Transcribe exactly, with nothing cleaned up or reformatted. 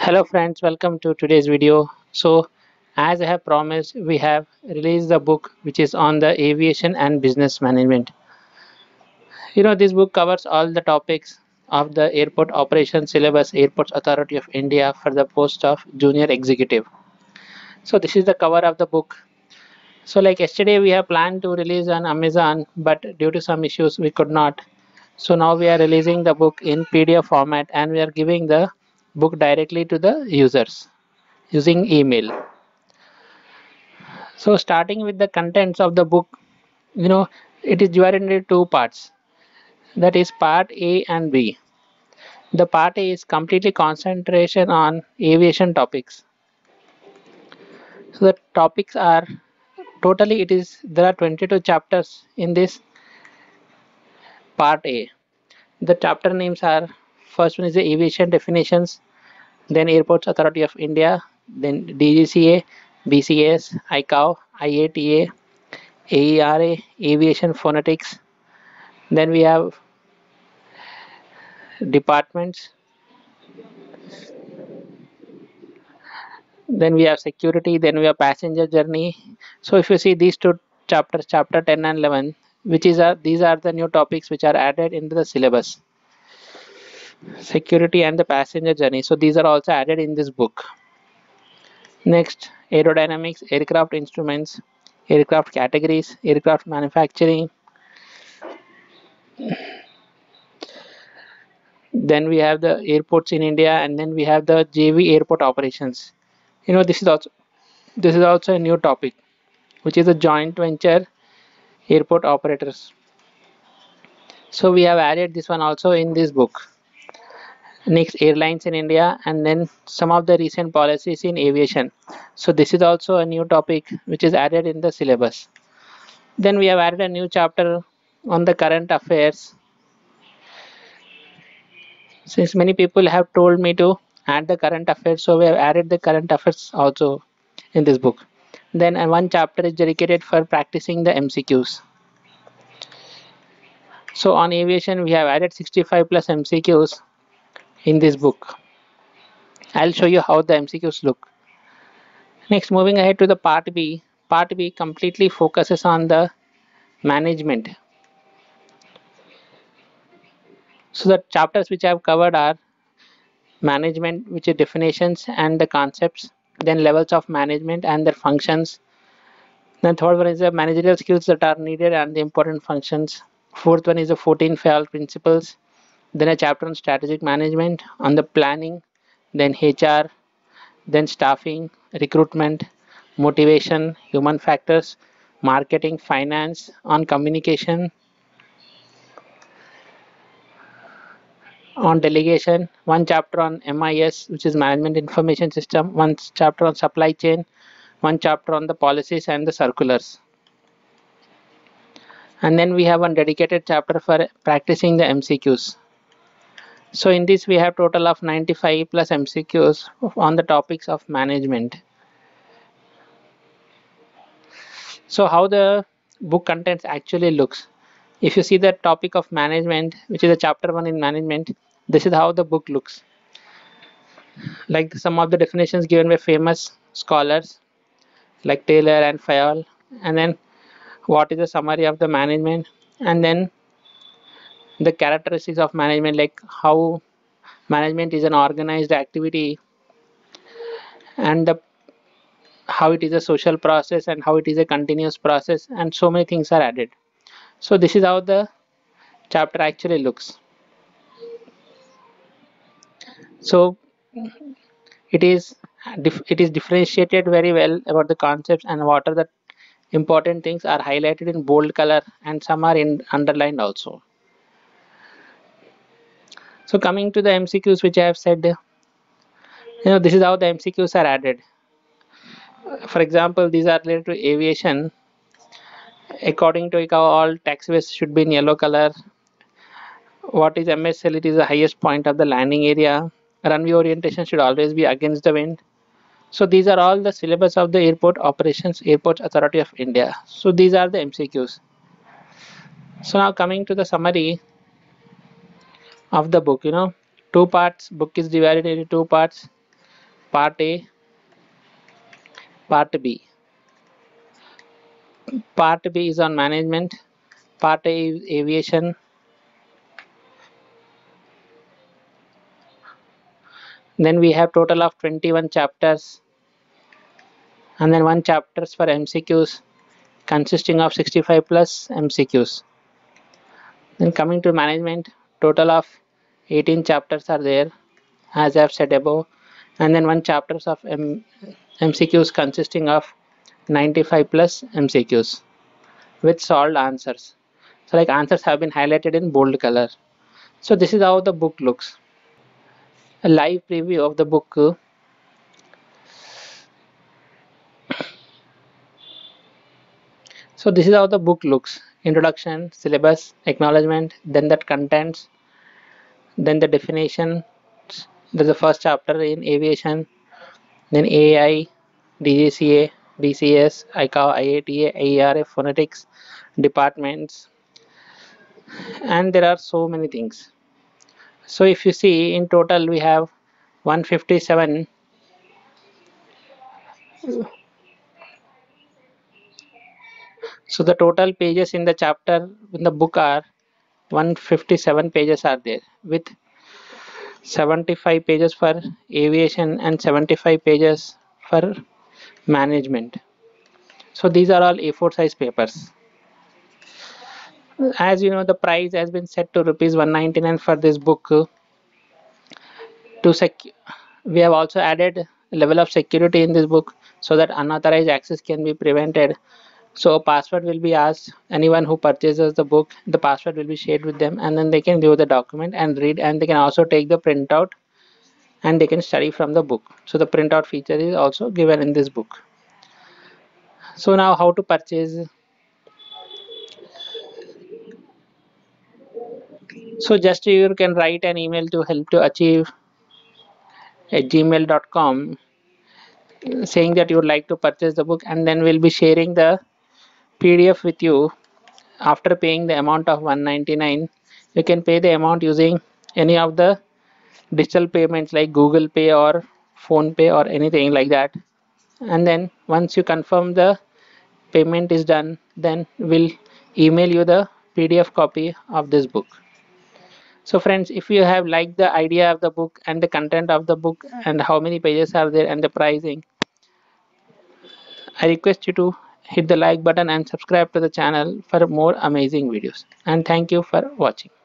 Hello friends, welcome to today's video. So as I have promised, we have released the book which is on the aviation and business management. You know, this book covers all the topics of the airport operation syllabus Airports Authority of India for the post of junior executive. So this is the cover of the book. So like yesterday we have planned to release on Amazon, but due to some issues we could not. So now we are releasing the book in P D F format and we are giving the book directly to the users using email. So starting with the contents of the book, you know, it is divided into two parts. That is part A and B. The part A is completely concentration on aviation topics. So the topics are totally it is there are twenty-two chapters in this part A. The chapter names are first one is the aviation definitions, then Airports Authority of India, then D G C A, B C A S, I C A O, I A T A, A E R A, Aviation Phonetics. Then we have departments, then we have security, then we have passenger journey. So if you see these two chapters, chapter ten and eleven, which is a, these are the new topics which are added into the syllabus, security and the passenger journey. So these are also added in this book. Next, aerodynamics, aircraft instruments, aircraft categories, aircraft manufacturing. Then we have the airports in India, and then we have the J V airport operations. You know, this is also this is also a new topic, which is a joint venture airport operators. So we have added this one also in this book. Next, airlines in India, and then some of the recent policies in aviation. So this is also a new topic which is added in the syllabus. Then we have added a new chapter on the current affairs. Since many people have told me to add the current affairs, so we have added the current affairs also in this book. Then uh, one chapter is dedicated for practicing the M C Qs. So on aviation, we have added sixty-five plus M C Qs in this book. I'll show you how the M C Qs look. Next, moving ahead to the part B. Part B completely focuses on the management. So the chapters which I have covered are management, which is definitions and the concepts, then levels of management and their functions. Then third one is the managerial skills that are needed and the important functions. Fourth one is the fourteen F A L principles. Then a chapter on strategic management, on the planning, then H R, then staffing, recruitment, motivation, human factors, marketing, finance, on communication, on delegation, one chapter on M I S, which is management information system, one chapter on supply chain, one chapter on the policies and the circulars. And then we have one dedicated chapter for practicing the M C Qs. So in this we have total of ninety-five plus M C Qs on the topics of management. So how the book contents actually looks. If you see the topic of management, which is a chapter one in management, this is how the book looks. Like some of the definitions given by famous scholars like Taylor and Fayol, and then what is the summary of the management, and then the characteristics of management, like how management is an organized activity, and the how it is a social process and how it is a continuous process, and so many things are added. So this is how the chapter actually looks. So it is it is differentiated very well about the concepts, and what are the important things are highlighted in bold color, and some are in underlined also. So coming to the M C Qs, which I have said, you know, this is how the M C Qs are added. For example, these are related to aviation. According to I C A O, all taxiways should be in yellow color. What is M S L? It is the highest point of the landing area. Runway orientation should always be against the wind. So these are all the syllabus of the Airport Operations Airports Authority of India. So these are the M C Qs. So now coming to the summary of the book, you know, two parts. Book is divided into two parts. Part A, Part B. Part B is on management, Part A is aviation, then we have total of twenty-one chapters, and then one chapters for M C Qs consisting of sixty-five plus M C Qs. Then coming to management, total of eighteen chapters are there, as I have said above, and then one chapters of M MCQs consisting of ninety-five plus M C Qs with solved answers. So like answers have been highlighted in bold color. So this is how the book looks. A live preview of the book. So this is how the book looks. Introduction, syllabus, acknowledgement, then the contents, then the definition. There's the first chapter in aviation, then A I, D G C A, D C S, I C A O, I A T A, I E R F, phonetics, departments, and there are so many things. So if you see, in total we have one hundred fifty-seven. So the total pages in the chapter in the book are one hundred fifty-seven pages are there, with seventy-five pages for aviation and seventy-five pages for management. So these are all A four size papers. As you know, the price has been set to rupees one ninety-nine for this book. To sec we have also added level of security in this book so that unauthorized access can be prevented. So password will be asked. Anyone who purchases the book, the password will be shared with them, and then they can view the document and read, and they can also take the printout and they can study from the book. So the printout feature is also given in this book. So now how to purchase? So just you can write an email to help to achieve at gmail dot com saying that you would like to purchase the book, and then we'll be sharing the P D F with you. After paying the amount of one ninety-nine, you can pay the amount using any of the digital payments like Google Pay or Phone Pay or anything like that. And then once you confirm the payment is done, then we'll email you the P D F copy of this book. So friends, if you have liked the idea of the book and the content of the book and how many pages are there and the pricing, I request you to hit the like button and subscribe to the channel for more amazing videos. And thank you for watching.